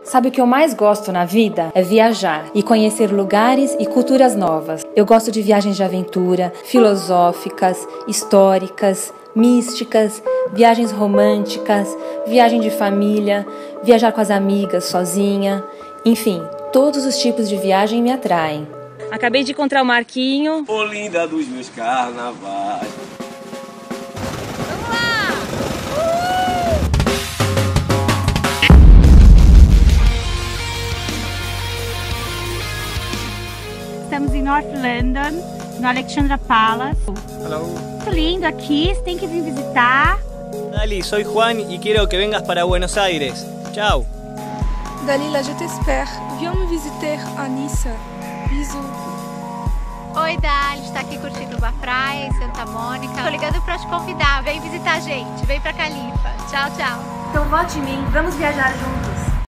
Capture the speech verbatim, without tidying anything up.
Sabe o que eu mais gosto na vida? É viajar e conhecer lugares e culturas novas. Eu gosto de viagens de aventura, filosóficas, históricas, místicas, viagens românticas, viagem de família, viajar com as amigas, sozinha. Enfim, todos os tipos de viagem me atraem. Acabei de encontrar o Marquinho. Ô linda dos meus carnavais. Estamos em North London, no Alexandra Palace. Hello. Muito lindo aqui, você tem que vir visitar. Dali, soy Juan y quiero que vengas para Buenos Aires. Chao. Dalila, je t'espère. Viens me visiter a Nice. Bisous. Oi, Dali, está aqui curtindo uma praia em Santa Mônica. Tô ligando pra te convidar, vem visitar a gente, vem pra Califa. Tchau, tchau. Então vote em mim, vamos viajar juntos.